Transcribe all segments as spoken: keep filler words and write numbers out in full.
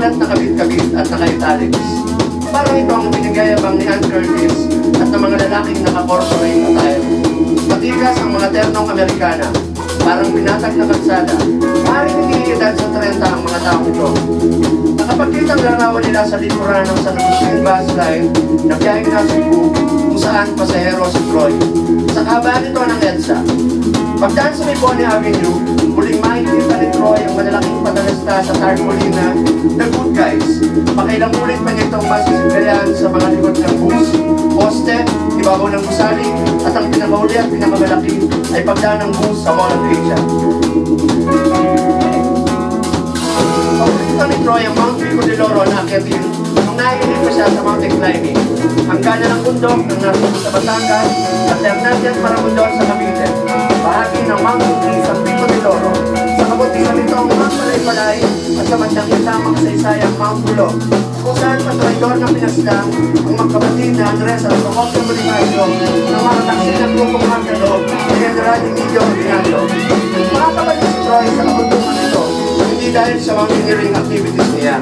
balat na kabit-kabit at naka-italics. Parang ito ang pinagayabang ni Ann Curtis at ng mga lalaking naka-corporate attire. Matigas ang mga ternong Amerikana, parang binatag na kalsada. Maaaring iniidad sa trenta ang mga tao ito. Nakapagkitang larawan nila sa likuran ng San Agustin bus line na biyaheng na Cebu, kung saan pasahero si Troy. Sa kabaan ito ng EDSA. Pagdaan sa may Bonnie Avenue, muling makikita ni Troy ang malalaking patalasta sa tarpaulina na Good Guys. Pakailang ulit pa niya itong masisigayan sa mga likod ng bus, poste, ibabaw ng gusali, at ang pinakauli at pinakamalaki ay pagdaan ng bus sa Mall of Asia. Paborito ni Troy ang Mount Pico de Loro na akitin nung naiinip pa siya sa mountain climbing. Ang gana ng bundok ng nasa sa Batangas at Hernandez para bundok sa Cavite. Bahagi ng Mountain Trees ang Pico de Loro. Sa kabutihan nito ang Mount Palay-Palay at sa bandang isang makasaysayang Mount Pulo, kung saan patraidor na pinaslang ang magkapatid na Andres at Socopio Bonifacio ng mga taksil ng grupong Hangalo ni General Emilio Ordinario. Makakabalik si Troy sa kabuntungan nito, hindi dahil sa mountaineering activities niya.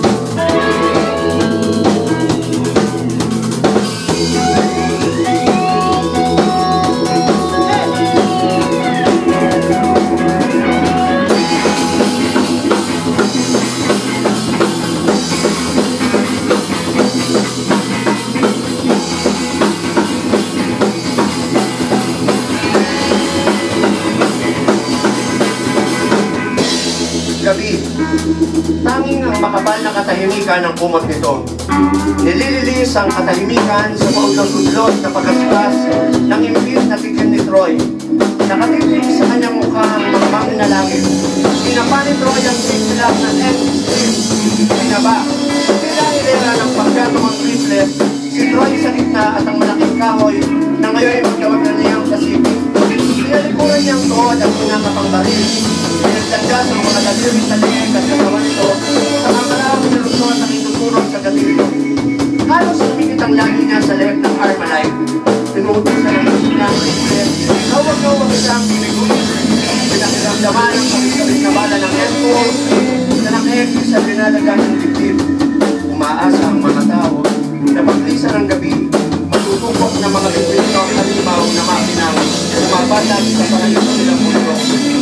Gabi, tanging ang makapal na katahimikan ng kumot nito. Nilililis ang katahimikan sa maudlot-udlot na pagkaspas ng impis na tikim ni Troy. Nakatitig sa kanyang mukha ang makamang na langit. Pinapa ni Troy ang sisilak ng X-Street. Pinaba. Pinahilera ng pagkatong ang triplet, si Troy sa gitna at ang malaking kahoy na ngayon ay magdawag na niyang Pacific. Pinalikuran niyang tuhod ang pinakapang baril. Pinagtanda sa mga daliri sa liig at katawan nito sa kamarang nilusuan ng ituturong sa gatilyo. Halos lumikit ang lagi niya sa leeg ng Armalite. Pinutusan ang isinang triplet. Hawag-hawag siyang biniguin. Pinakiramdaman ang kabit-kabit na bala ng M four na nakaekti sa binalaga ng dibdib. Umaasa ang mga tao na paglisa ng gabi, matutupok ng mga bibito ang halimaw na makinang umabatag sa parayuso nilang mundo.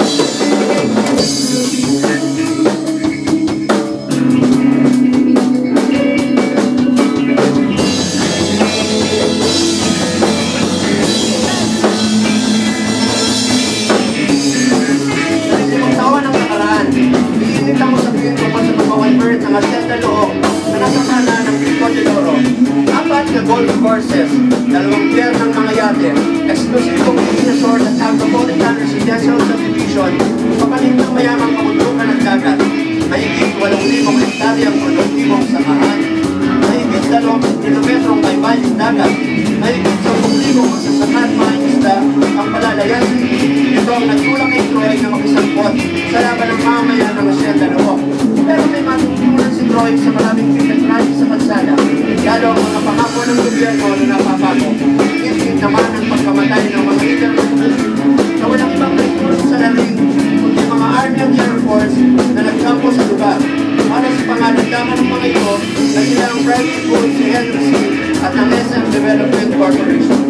Golf courses, dalawang pier ng mga yate, eksklusibong resort at Metropolitan Residential Subdivision, papalit ng mayamang kabundukan ng dagat, mahigit walong libong hektaryang produktibong sakahan, mahigit dalawang kilometrong baybaying dagat, mahigit sampung libong masasakat mga isda ang palalayasin. Ito ang nagtulak kay Troy na makisangkot sa laban ng mamaya ng Hacienda Nook. Pero may matutunan si Troy sa maraming pinagkrali sa kalsada, lalo ang mga pangako ng gobyerno na napapago. Hindi naman ang pagkamatay ng mga leader ng mundo na walang ibang recruit sa laring, kundi mga Army and Air Force na nagkampo sa lugar. Para sa pangalandaman ng mga ito, na sila ang private pool si Henry C. at ang S M Development Corporation.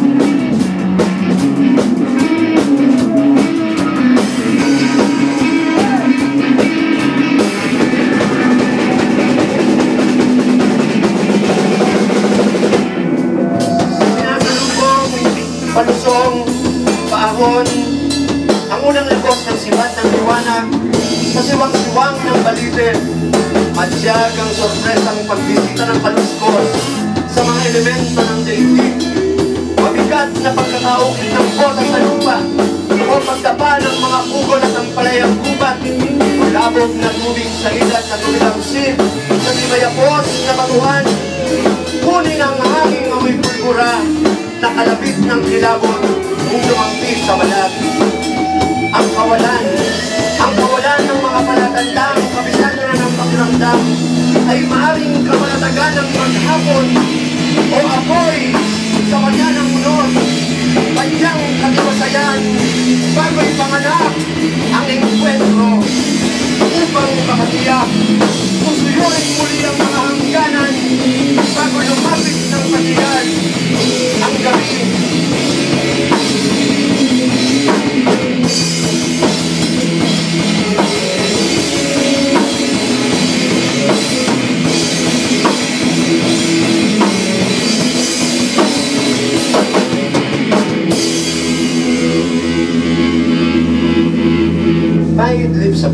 Palusong, paahon, ang unang lagos ng sibat ng liwanag, sa siwang-siwang ng balite, madyag ang sorpresang pagbisita ng kaluskos sa mga elemento ng daigdig. Mabigat na pagkakaukit ng bota sa lupa, o pagdapa ng mga ugol at ang palayang gubat, malabog na tubig sa ilat na tumilamsin, sa timayapos na batuhan, kunin ang hanging amoy pulbura, nakalapit ng kilabot, kung lumangti sa balat. Ang kawalan, ang kawalan ng mga palatandang kabisado na ng pakiramdam ay maaaring kamalatagan ng maghapon o apoy sa kanya ng munod. Kanyang katiwasayan bago'y panganak ang engkwentro upang makatiyak pusuyo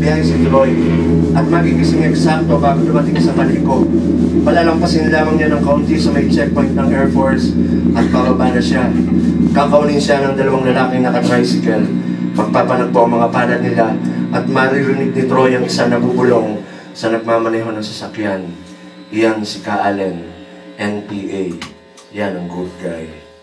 magbiyahe si Troy at magigising eksakto bago dumating sa paliko. Palalampasin lamang niya ng kaunti sa may checkpoint ng Air Force at bababa na siya. Kakaunin siya ng dalawang lalaking naka-tricycle. Magpapanagpo ang mga palad nila at maririnig ni Troy ang isa na bubulong sa nagmamaneho ng sasakyan. Iyan si Ka Allen, N P A. Yan ang good guy.